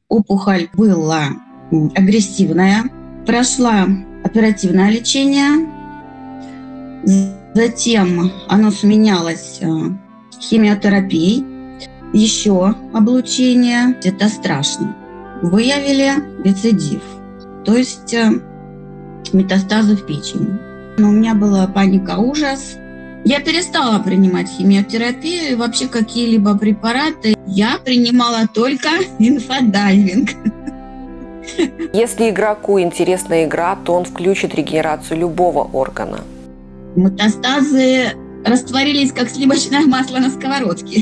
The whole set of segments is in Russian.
Опухоль была агрессивная, прошла оперативное лечение, затем оно сменялось химиотерапией, еще облучение. Это страшно. Выявили рецидив, то есть метастазы в печени. Но у меня была паника, ужас. Я перестала принимать химиотерапию и вообще какие-либо препараты. Я принимала только инфодайвинг. Если игроку интересна игра, то он включит регенерацию любого органа. Метастазы растворились, как сливочное масло на сковородке.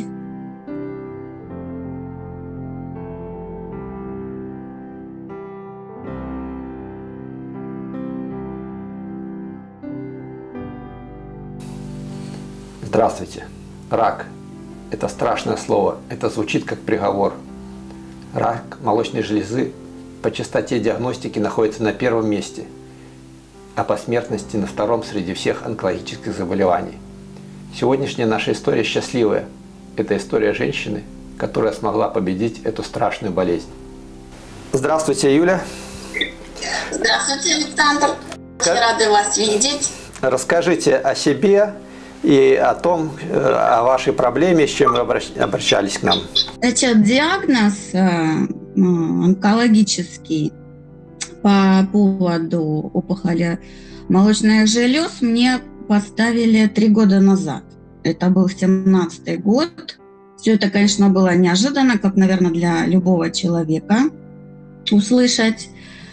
Здравствуйте. Рак – это страшное слово, это звучит как приговор. Рак молочной железы по частоте диагностики находится на первом месте, а по смертности на втором среди всех онкологических заболеваний. Сегодняшняя наша история счастливая. Это история женщины, которая смогла победить эту страшную болезнь. Здравствуйте, Юля. Здравствуйте, Александр. Очень рада вас видеть. Расскажите о себе и о том, о вашей проблеме, с чем вы обращались к нам. Значит, диагноз онкологический по поводу опухоли молочных желез мне поставили 3 года назад. Это был 17-й год. Все это, конечно, было неожиданно, как, наверное, для любого человека услышать.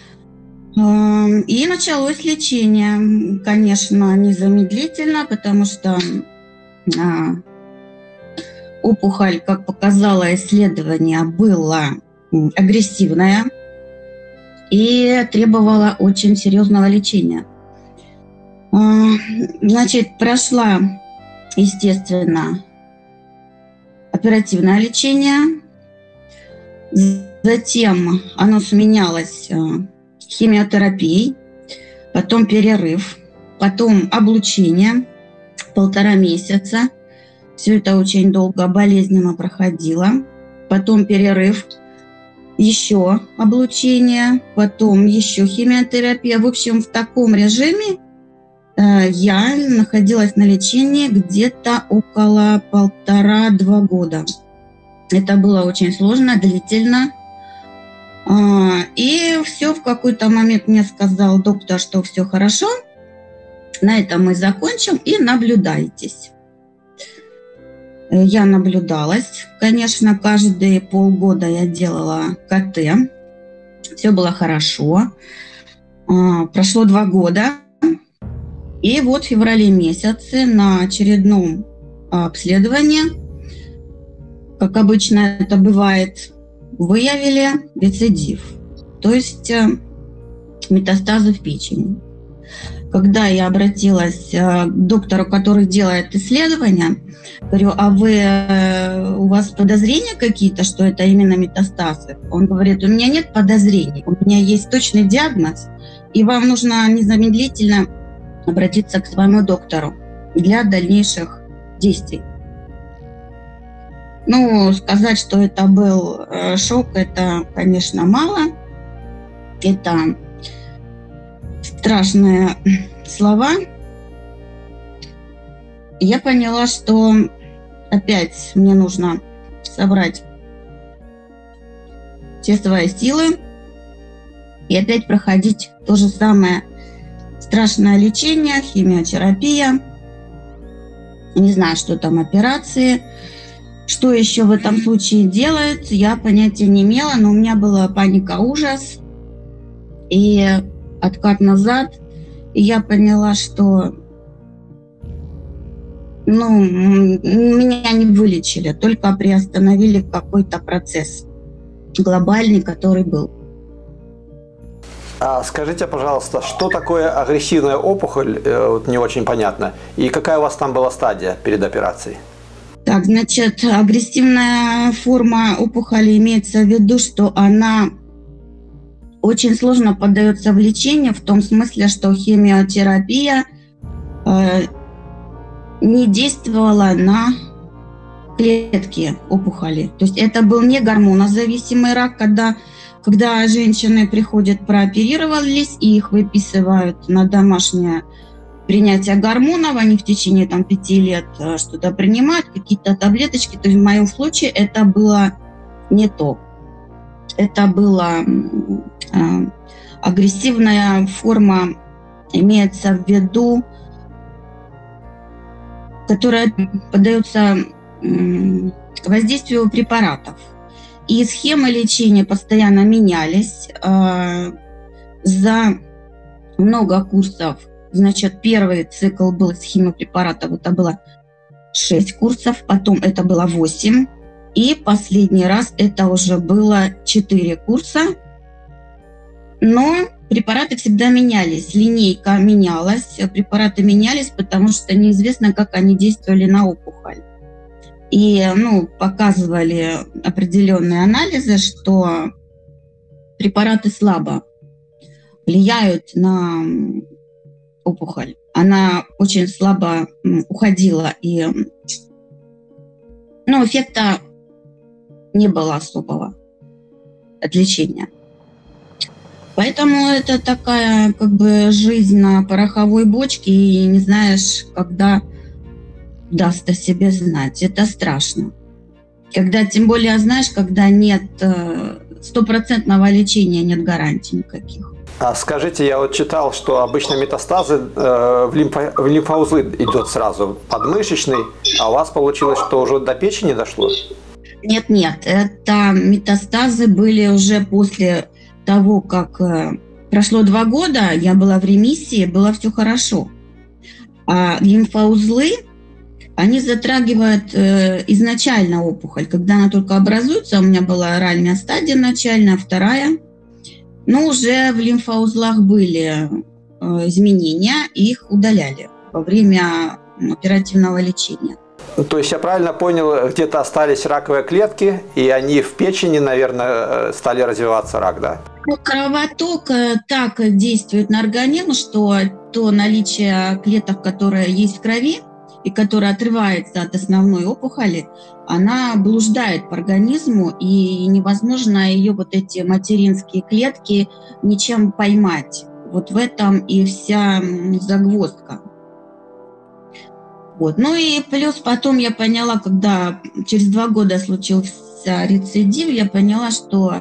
И началось лечение, конечно, незамедлительно, потому что опухоль, как показало исследование, была агрессивная и требовала очень серьезного лечения. Значит, прошла, естественно, оперативное лечение, затем оно сменялось химиотерапией, потом перерыв, потом облучение, 1,5 месяца. Все это очень долго, болезненно проходило. Потом перерыв, еще облучение, потом еще химиотерапия. В общем, в таком режиме я находилась на лечении где-то около 1,5-2 года. Это было очень сложно, длительно. И все, в какой-то момент мне сказал доктор, что все хорошо, на этом мы закончим и наблюдайтесь. Я наблюдалась, конечно, каждые полгода я делала КТ, все было хорошо. Прошло 2 года, и вот в феврале месяце на очередном обследовании, как обычно это бывает, выявили рецидив, то есть метастазы в печени. Когда я обратилась к доктору, который делает исследования, говорю, а у вас подозрения какие-то, что это именно метастазы? Он говорит, у меня нет подозрений, у меня есть точный диагноз, и вам нужно незамедлительно обратиться к своему доктору для дальнейших действий. Ну, сказать, что это был шок, это, конечно, мало. Это страшные слова. Я поняла, что опять мне нужно собрать все свои силы и опять проходить то же самое страшное лечение, химиотерапия. Не знаю, что там операции. Что еще в этом случае делать, я понятия не имела, но у меня была паника, ужас и откат назад. И я поняла, что меня не вылечили, только приостановили какой-то процесс глобальный, который был. Скажите, пожалуйста, что такое агрессивная опухоль, вот не очень понятно, и какая у вас там была стадия перед операцией? Так, значит, агрессивная форма опухоли имеется в виду, что она очень сложно поддается в лечение, в том смысле, что химиотерапия не действовала на клетки опухоли. То есть это был не гормонозависимый рак, когда когда женщины приходят, прооперировались, и их выписывают на домашнее принятие гормонов, они в течение 5 лет что-то принимают, какие-то таблеточки. То есть в моем случае это было не то. Это была агрессивная форма, имеется в виду, которая поддается воздействию препаратов. И схемы лечения постоянно менялись. За много курсов, значит, первый цикл был с химиопрепаратов, это было 6 курсов, потом это было 8, и последний раз это уже было 4 курса. Но препараты всегда менялись, линейка менялась, препараты менялись, потому что неизвестно, как они действовали на опухоль. И показывали определенные анализы, что препараты слабо влияют на опухоль. Она очень слабо уходила, и эффекта не было особого от лечения. Поэтому это такая жизнь на пороховой бочке, и не знаешь, когда даст о себе знать. Это страшно. Когда, тем более, знаешь, когда нет стопроцентного лечения, нет гарантий никаких. А скажите, я читал, что обычно метастазы в лимфоузлы идут сразу подмышечный, а у вас получилось, что уже до печени дошло? Нет, это метастазы были уже после того, как прошло 2 года, я была в ремиссии, было все хорошо. А лимфоузлы, они затрагивают изначально опухоль. Когда она только образуется, у меня была ранняя стадия начальная, вторая, но уже в лимфоузлах были изменения, и их удаляли во время оперативного лечения. То есть я правильно понял, где-то остались раковые клетки, и они в печени, наверное, стали развиваться рак, да? Кровоток так действует на организм, что то наличие клеток, которые есть в крови, и которая отрывается от основной опухоли, она блуждает по организму, и невозможно ее эти материнские клетки ничем поймать. Вот в этом и вся загвоздка. Ну и плюс потом я поняла, когда через 2 года случился рецидив, я поняла, что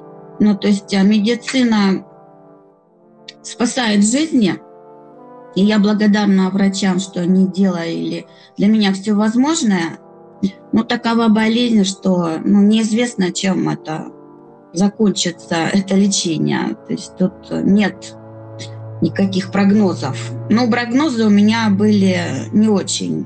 медицина спасает жизни. И я благодарна врачам, что они делали для меня все возможное. Но такова болезнь, что неизвестно, чем это закончится, это лечение. То есть тут нет никаких прогнозов. Но прогнозы у меня были не очень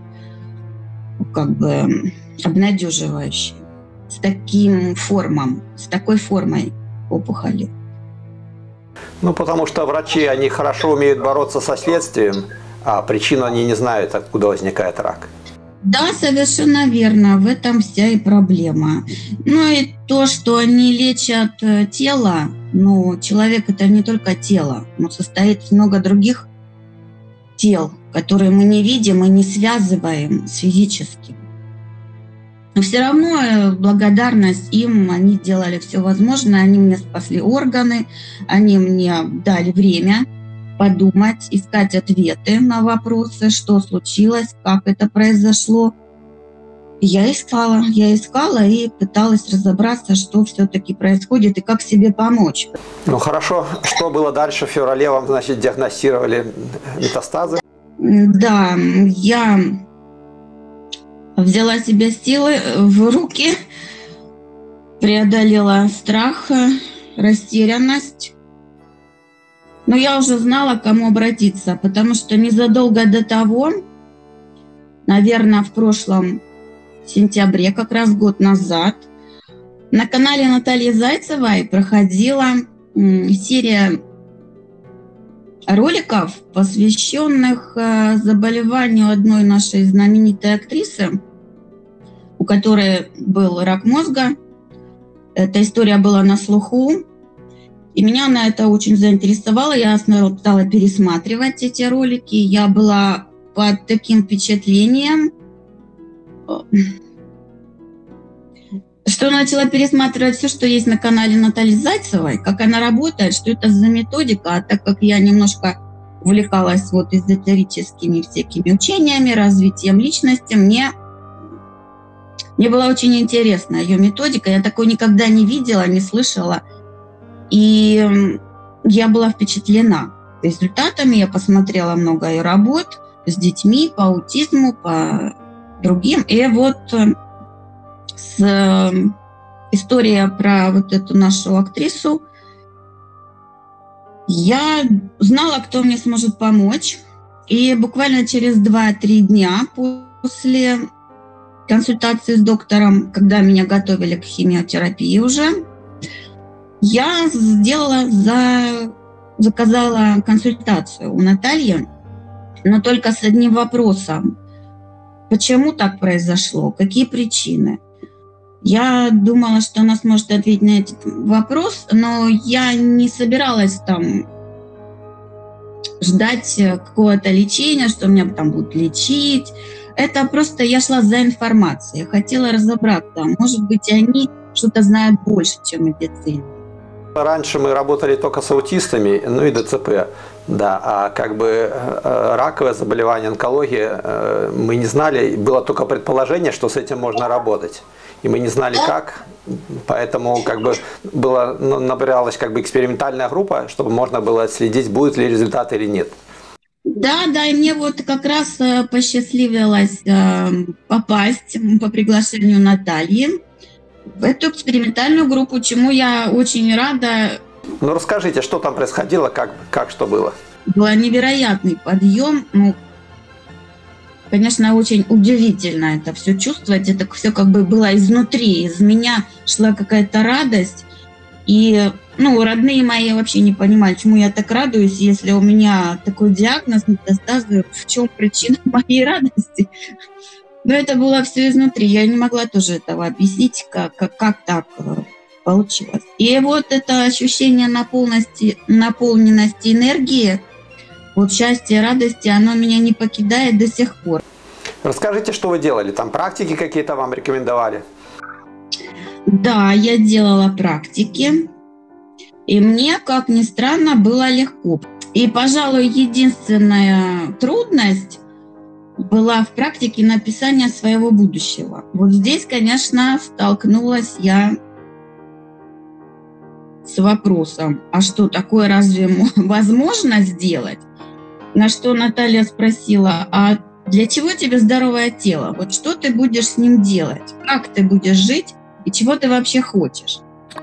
обнадеживающие. С такой формой опухоли. Потому что врачи, они хорошо умеют бороться со следствием, а причину они не знают, откуда возникает рак. Да, совершенно верно. В этом вся и проблема. И то, что они лечат тело, человек – это не только тело, но состоит из много других тел, которые мы не видим и не связываем с физическим. Но все равно благодарность им, они делали все возможное, они мне спасли органы, они мне дали время подумать, искать ответы на вопросы, что случилось, как это произошло. Я искала и пыталась разобраться, что все-таки происходит и как себе помочь. Хорошо. Что было дальше? В феврале вам, диагностировали метастазы? Да, я взяла себе силы в руки, преодолела страх, растерянность. Но я уже знала, к кому обратиться, потому что незадолго до того, наверное, в прошлом сентябре, как раз год назад, на канале Натальи Зайцевой проходила серия роликов, посвященных заболеванию одной нашей знаменитой актрисы, у которой был рак мозга. Эта история была на слуху, и меня на это очень заинтересовало. Я стала пересматривать эти ролики. Я была под таким впечатлением, что начала пересматривать все, что есть на канале Натальи Зайцевой, как она работает, что это за методика. А так как я немножко увлекалась вот эзотерическими всякими учениями, развитием личности, мне было очень интересна ее методика. Я такой никогда не видела, не слышала. И я была впечатлена результатами. Я посмотрела много ее работ с детьми по аутизму, по другим. И вот история про вот эту нашу актрису. Я знала, кто мне сможет помочь. И буквально через 2-3 дня после консультации с доктором, когда меня готовили к химиотерапии уже, я заказала консультацию у Натальи, но только с одним вопросом. Почему так произошло? Какие причины? Я думала, что она сможет ответить на этот вопрос, но я не собиралась там ждать какого-то лечения, что меня там будут лечить. Это просто я шла за информацией, хотела разобраться. Может быть, они что-то знают больше, чем медицина. Раньше мы работали только с аутистами, ну и ДЦП, да, а как бы раковое заболевание, онкология, мы не знали, было только предположение, что с этим можно работать, и мы не знали как, поэтому как бы набиралась как бы экспериментальная группа, чтобы можно было отследить, будет ли результат или нет. Да, и мне вот как раз посчастливилось попасть по приглашению Натальи в эту экспериментальную группу, чему я очень рада. Ну, расскажите, что там происходило, как что было? Был невероятный подъем. Ну, конечно, очень удивительно это все чувствовать. Это все как бы было изнутри. Из меня шла какая-то радость. И, родные мои вообще не понимали, чему я так радуюсь, если у меня такой диагноз, метастазы, в чем причина моей радости. Но это было все изнутри. Я не могла тоже этого объяснить, как так получилось. И вот это ощущение наполненности энергии, вот счастья, радости, оно меня не покидает до сих пор. Расскажите, что вы делали? Там практики какие-то вам рекомендовали? Да, я делала практики. И мне, как ни странно, было легко. И, пожалуй, единственная трудность была в практике написания своего будущего. Вот здесь, конечно, столкнулась я с вопросом, а что такое разве возможно сделать? На что Наталья спросила, а для чего тебе здоровое тело? Вот что ты будешь с ним делать? Как ты будешь жить? И чего ты вообще хочешь?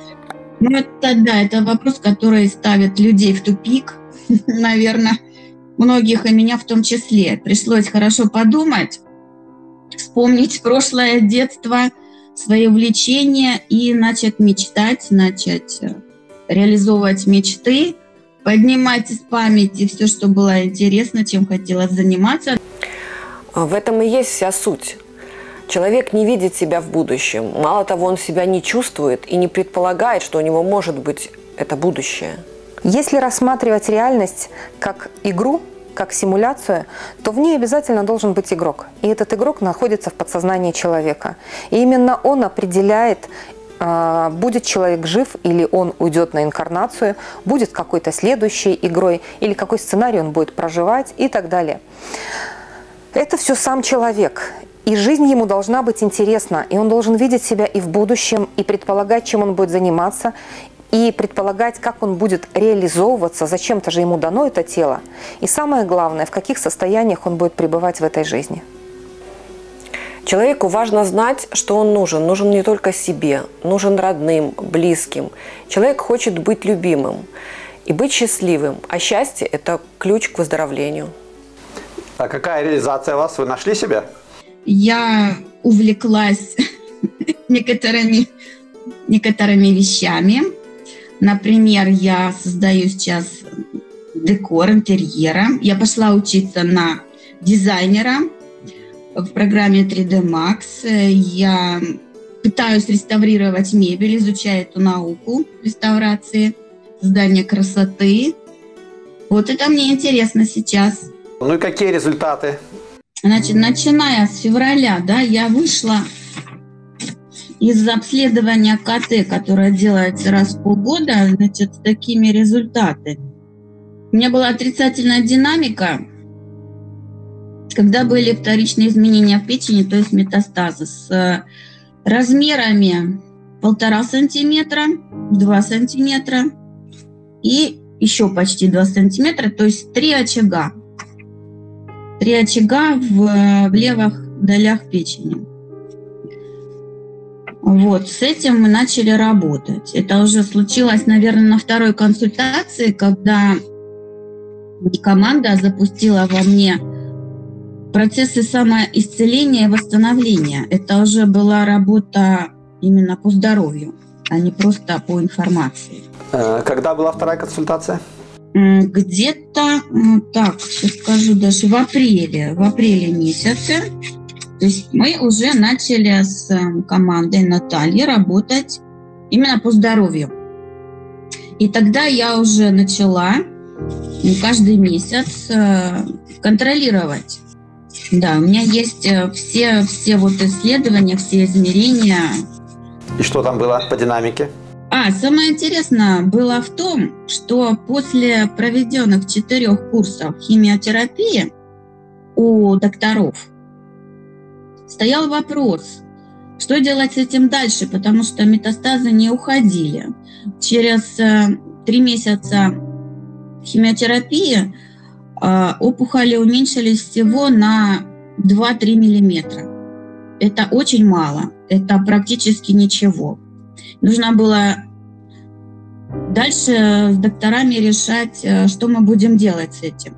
Это вопрос, который ставит людей в тупик, наверное, многих, и меня в том числе. Пришлось хорошо подумать, вспомнить прошлое детство, свои увлечения и начать мечтать, начать реализовывать мечты, поднимать из памяти все, что было интересно, чем хотела заниматься. В этом и есть вся суть. Человек не видит себя в будущем. Мало того, он себя не чувствует и не предполагает, что у него может быть это будущее. Если рассматривать реальность как игру, как симуляцию, то в ней обязательно должен быть игрок. И этот игрок находится в подсознании человека. И именно он определяет, будет человек жив или он уйдет на инкарнацию, будет какой-то следующей игрой или какой сценарий он будет проживать и так далее. Это все сам человек. И жизнь ему должна быть интересна, и он должен видеть себя и в будущем, и предполагать, чем он будет заниматься, и предполагать, как он будет реализовываться, зачем-то же ему дано это тело. И самое главное, в каких состояниях он будет пребывать в этой жизни. Человеку важно знать, что он нужен. Нужен не только себе, нужен родным, близким. Человек хочет быть любимым и быть счастливым. А счастье – это ключ к выздоровлению. А какая реализация у вас? Вы нашли себя? Я увлеклась некоторыми вещами. Например, я создаю сейчас декор интерьера. Я пошла учиться на дизайнера в программе 3D Max. Я пытаюсь реставрировать мебель, изучаю эту науку реставрации, создания красоты. Вот это мне интересно сейчас. Ну и какие результаты? Значит, начиная с февраля, я вышла из обследования КТ, которое делается раз в полгода, значит, с такими результатами. У меня была отрицательная динамика, когда были вторичные изменения в печени, то есть метастазы, с размерами 1,5 сантиметра, 2 сантиметра и еще почти 2 сантиметра, то есть 3 очага. 3 очага в левых долях печени. Вот, с этим мы начали работать. Это уже случилось, наверное, на второй консультации, когда команда запустила во мне процессы самоисцеления и восстановления. Это уже была работа именно по здоровью, а не просто по информации. Когда была вторая консультация? Где-то, так, сейчас скажу, даже в апреле месяце. То есть мы уже начали с командой Натальи работать именно по здоровью. И тогда я уже начала каждый месяц контролировать. Да, у меня есть все вот исследования, все измерения. И что там было по динамике? Самое интересное было в том, что после проведенных 4 курсов химиотерапии у докторов стоял вопрос, что делать с этим дальше, потому что метастазы не уходили. Через 3 месяца химиотерапии опухоли уменьшились всего на 2-3 миллиметра. Это очень мало, это практически ничего. Нужно было дальше с докторами решать, что мы будем делать с этим,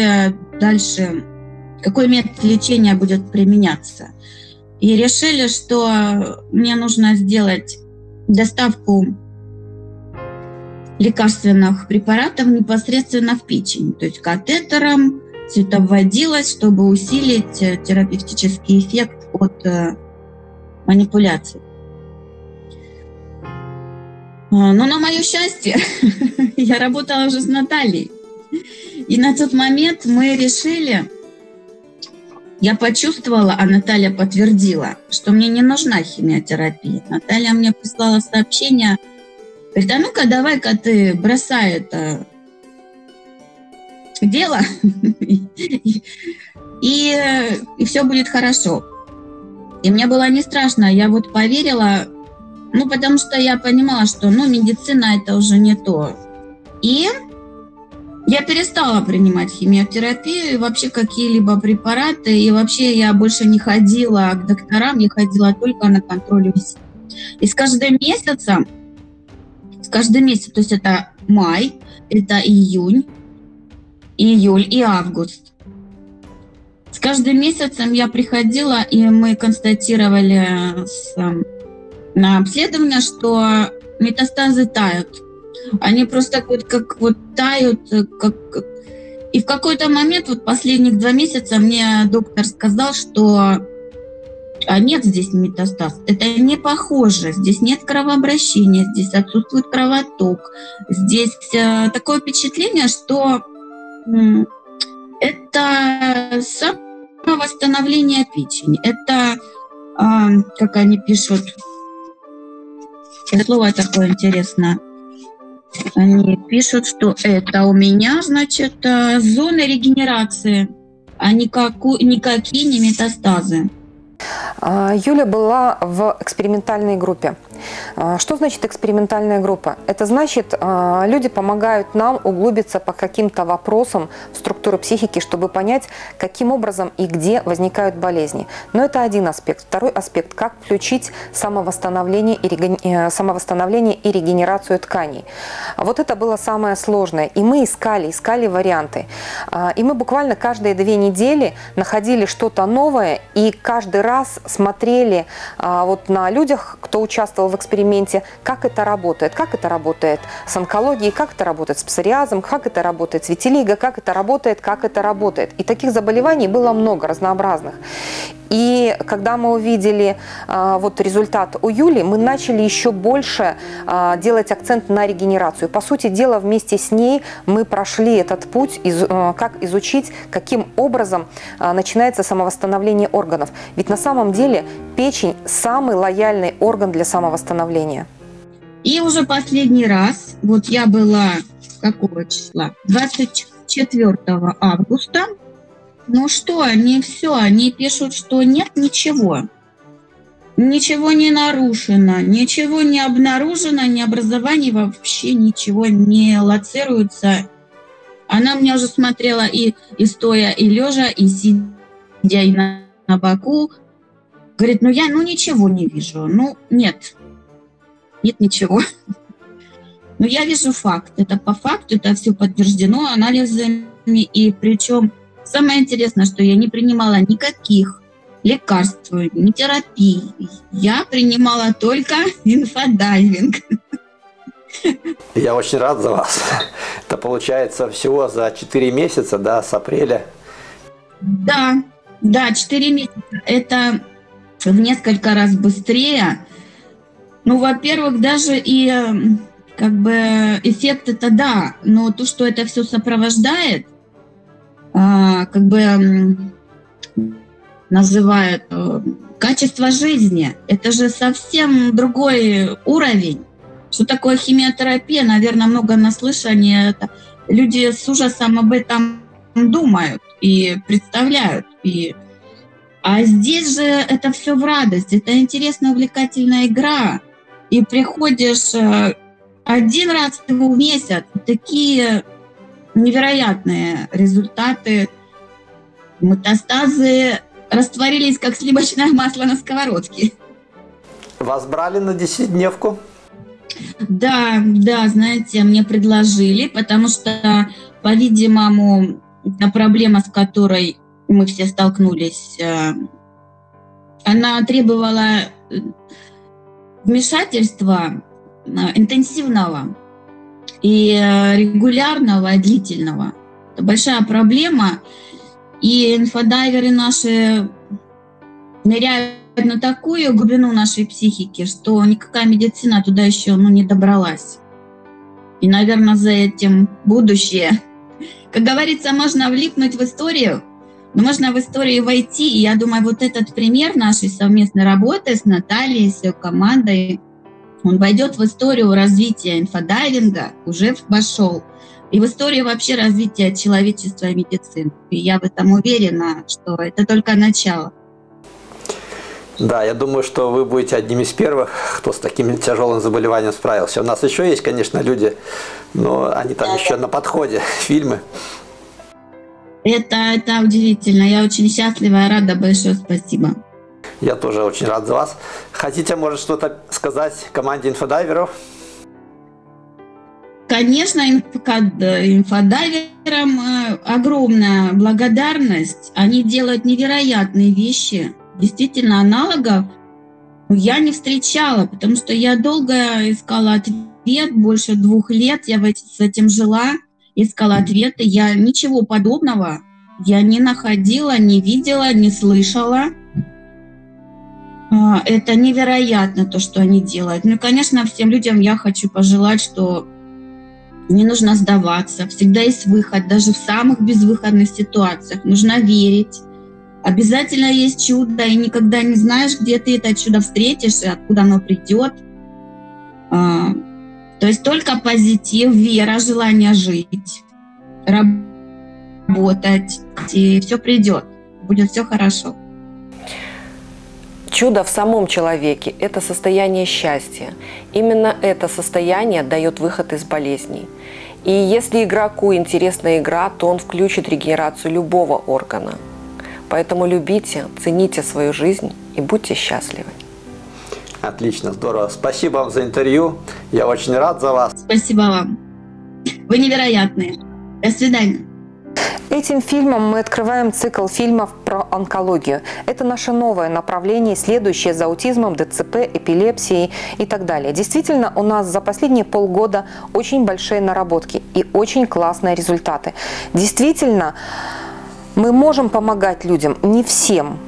какой метод лечения будет применяться. И решили, что мне нужно сделать доставку лекарственных препаратов непосредственно в печень, то есть катетером, цветовводилось, чтобы усилить терапевтический эффект от манипуляций. Но на мое счастье, я работала уже с Натальей. И на тот момент мы решили, я почувствовала, а Наталья подтвердила, что мне не нужна химиотерапия. Наталья мне прислала сообщение, говорит, а ну-ка давай-ка ты бросай это дело, и все будет хорошо. И мне было не страшно, я вот поверила, потому что я понимала, что медицина это уже не то. И я перестала принимать химиотерапию и вообще какие-либо препараты. И вообще я больше не ходила к докторам, я ходила только на контроль УЗИ. И с каждым месяцем, то есть это май, это июнь, июль и август. С каждым месяцем я приходила, и мы констатировали на обследование, что метастазы тают. Они просто как тают. И в какой-то момент, последних 2 месяца, мне доктор сказал, что нет здесь метастаз. Это не похоже. Здесь нет кровообращения, здесь отсутствует кровоток. Здесь такое впечатление, что это самовосстановление печени. Это, как они пишут, слово такое интересное. Они пишут, что это у меня, значит, зоны регенерации, а никакие не метастазы. Юля была в экспериментальной группе. Что значит экспериментальная группа? Это значит, люди помогают нам углубиться по каким-то вопросам в структуру психики, чтобы понять, каким образом и где возникают болезни. Но это один аспект. Второй аспект – как включить самовосстановление и регенерацию тканей. Вот это было самое сложное. И мы искали варианты. И мы буквально каждые 2 недели находили что-то новое, и каждый раз смотрели на людях, кто участвовал в эксперименте, как это работает с онкологией, как это работает с псориазом, как это работает с витилиго, как это работает. И таких заболеваний было много, разнообразных. И когда мы увидели вот результат у Юли, мы начали еще больше делать акцент на регенерацию. По сути дела, вместе с ней мы прошли этот путь, как изучить, каким образом начинается самовосстановление органов. Ведь на самом деле печень – самый лояльный орган для самовосстановления. И уже последний раз, вот я была, какого числа? 24 августа. Ну что, они все, они пишут, что нет ничего. Ничего не нарушено, ничего не обнаружено, ни образование, вообще ничего не лоцируется. Она меня уже смотрела и стоя, и лежа, и сидя, и на боку. Говорит, я ничего не вижу. Нет ничего. Но я вижу факт. Это по факту, это все подтверждено анализами. И причем самое интересное, что я не принимала никаких лекарств, ни терапий. Я принимала только инфодайвинг. Я очень рад за вас. Это получается всего за 4 месяца, да, с апреля. Да, 4 месяца. Это в несколько раз быстрее. Во-первых, даже и эффект это да, но то, что это все сопровождает, называют качество жизни. Это же совсем другой уровень. Что такое химиотерапия? Наверное, много наслышания. Это люди с ужасом об этом думают и представляют. А здесь же это все в радость. Это интересная, увлекательная игра. И приходишь один раз в месяц, такие невероятные результаты. Метастазы растворились, как сливочное масло на сковородке. Вас брали на 10-дневку? Да, знаете, мне предложили, потому что, по-видимому, та проблема, с которой мы все столкнулись, она требовала вмешательства интенсивного и регулярного, и длительного. Это большая проблема. И инфодайверы наши ныряют на такую глубину нашей психики, что никакая медицина туда еще не добралась. И, наверное, за этим будущее. Как говорится, можно влипнуть в историю, но можно в историю войти. И я думаю, вот этот пример нашей совместной работы с Натальей, с ее командой, он войдет в историю развития инфодайвинга, уже вошел, и в историю вообще развития человечества и медицины. И я в этом уверена, что это только начало. Да, я думаю, что вы будете одним из первых, кто с таким тяжелым заболеванием справился. У нас еще есть, конечно, люди, но они там еще на подходе, фильмы. Это удивительно. Я очень счастлива и рада. Большое спасибо. Я тоже очень рад за вас. Хотите, может, что-то сказать команде инфодайверов? Конечно, инфодайверам огромная благодарность. Они делают невероятные вещи. Действительно, аналогов я не встречала, потому что я долго искала ответ, больше 2 лет я с этим жила, искала ответы. Я ничего подобного я не находила, не видела, не слышала. Это невероятно, то, что они делают. Конечно, всем людям я хочу пожелать, что не нужно сдаваться. Всегда есть выход, даже в самых безвыходных ситуациях. Нужно верить. Обязательно есть чудо, и никогда не знаешь, где ты это чудо встретишь и откуда оно придет. То есть только позитив, вера, желание жить, работать, и все придет. Будет все хорошо. Чудо в самом человеке – это состояние счастья. Именно это состояние дает выход из болезней. И если игроку интересна игра, то он включит регенерацию любого органа. Поэтому любите, цените свою жизнь и будьте счастливы. Отлично, здорово. Спасибо вам за интервью. Я очень рад за вас. Спасибо вам. Вы невероятные. До свидания. Этим фильмом мы открываем цикл фильмов про онкологию. Это наше новое направление, следующее за аутизмом, ДЦП, эпилепсией и так далее. Действительно, у нас за последние полгода очень большие наработки и очень классные результаты. Действительно, мы можем помогать людям, не всем.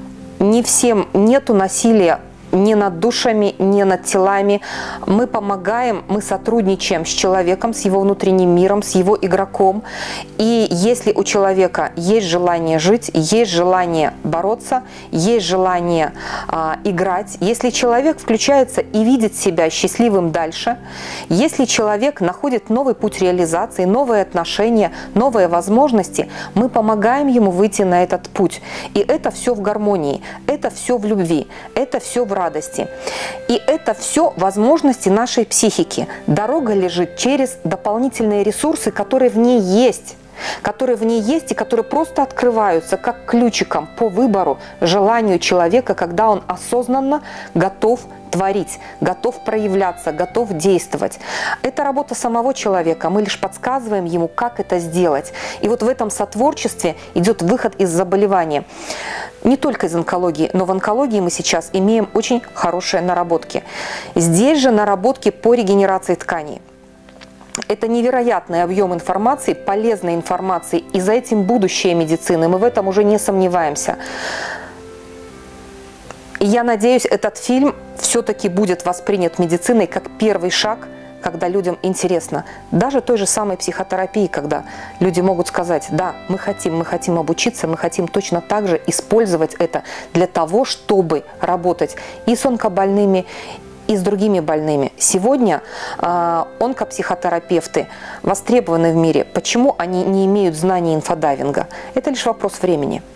не всем нету насилия ни над душами, ни над телами. Мы помогаем, мы сотрудничаем с человеком, с его внутренним миром, с его игроком. И если у человека есть желание жить, есть желание бороться, есть желание играть, если человек включается и видит себя счастливым дальше, если человек находит новый путь реализации, новые отношения, новые возможности, мы помогаем ему выйти на этот путь. И это все в гармонии, это все в любви, это все в радости. И это все возможности нашей психики. Дорога лежит через дополнительные ресурсы, которые в ней есть. И которые просто открываются как ключиком по выбору, желанию человека, когда он осознанно готов творить, готов проявляться, готов действовать. Это работа самого человека, мы лишь подсказываем ему, как это сделать. И вот в этом сотворчестве идет выход из заболевания. Не только из онкологии, но в онкологии мы сейчас имеем очень хорошие наработки. Здесь же наработки по регенерации тканей. Это невероятный объем информации, полезной информации, и за этим будущее медицины. Мы в этом уже не сомневаемся. И я надеюсь, этот фильм все-таки будет воспринят медициной как первый шаг, когда людям интересно. Даже той же самой психотерапии, когда люди могут сказать: да, мы хотим обучиться, мы хотим точно так же использовать это для того, чтобы работать и с онкобольными, и с другими больными. Сегодня онкопсихотерапевты востребованы в мире. Почему они не имеют знаний инфодайвинга? Это лишь вопрос времени.